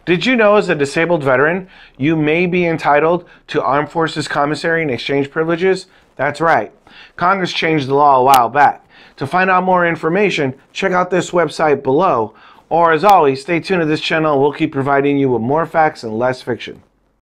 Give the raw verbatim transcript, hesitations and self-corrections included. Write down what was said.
Did you know as a disabled veteran, you may be entitled to Armed Forces Commissary and exchange privileges? That's right. Congress changed the law a while back. To find out more information, check out this website below. Or as always, stay tuned to this channel and we'll keep providing you with more facts and less fiction.